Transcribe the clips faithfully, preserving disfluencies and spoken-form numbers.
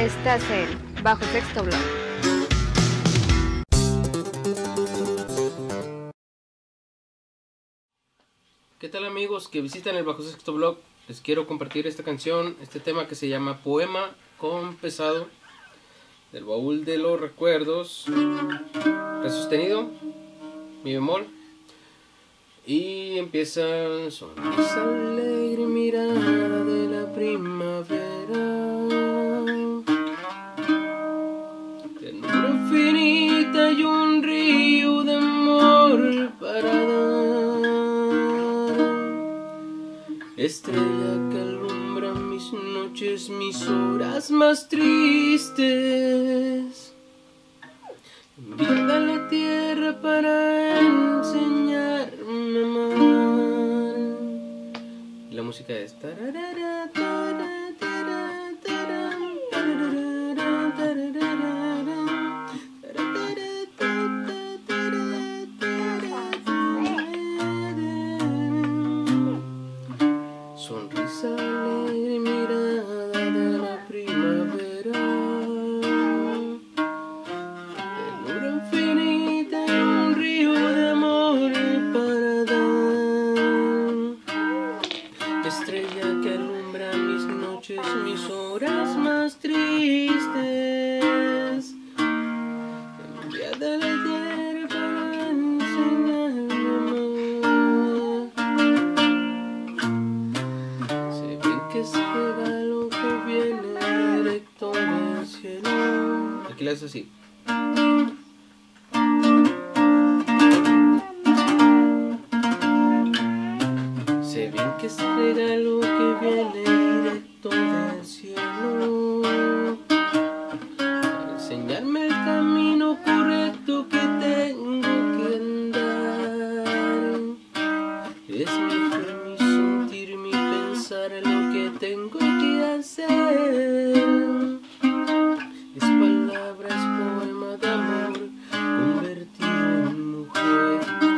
Estás en Bajo Sexto Blog. ¿Qué tal, amigos que visitan el Bajo Sexto Blog? Les quiero compartir esta canción, este tema que se llama Poema con Pesado, del baúl de los recuerdos, re sostenido, mi bemol, y empieza: sonrisa alegre, mirada de la primavera, ternura infinita y un río de amor para dar, estrella que alumbra mis noches, mis horas más tristes, enviada a la tierra para enseñarme a amar. Y la música es tararara, tarara, tarara, tarara, tarara, tarara. Sonrisa alegre, mirada de la primavera, ternura infinita y un río de amor para dar, estrella que alumbra mis noches, mis horas más tristes, enviada a la tierra para enseñarme a amar. Se ve que este regalo que viene directo del cielo. Aquí le haces así. Se ve que este regalo que viene directo del cielo para enseñarme el camino correcto que tengo que andar. Es mi fe, mi sentir, mi pensar lo que tengo que hacer. Es palabra, es poema de amor convertido en mujer.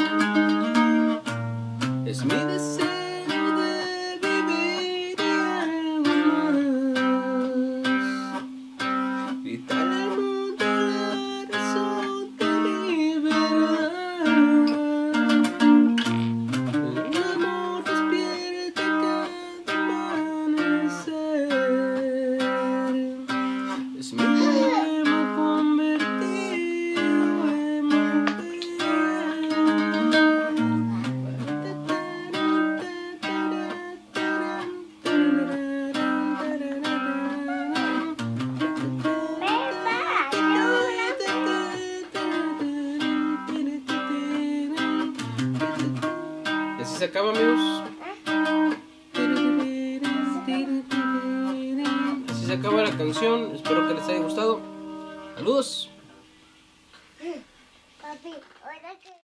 Es mi deseo de vivir y algo más, gritar al mundo la razón de mi verdad. El amor despierta cada amanecer. Es mi poema convertido en mujer. Y así se acaba, amigos. Así se acaba la canción. Espero que les haya gustado. Saludos. Papi, ahora que...